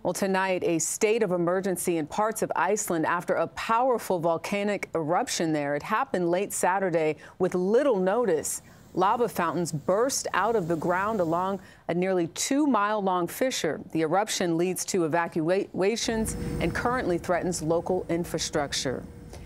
Well, tonight, a state of emergency in parts of Iceland after a powerful volcanic eruption there. It happened late Saturday with little notice. Lava fountains burst out of the ground along a nearly 2-mile-long fissure. The eruption leads to evacuations and currently threatens local infrastructure.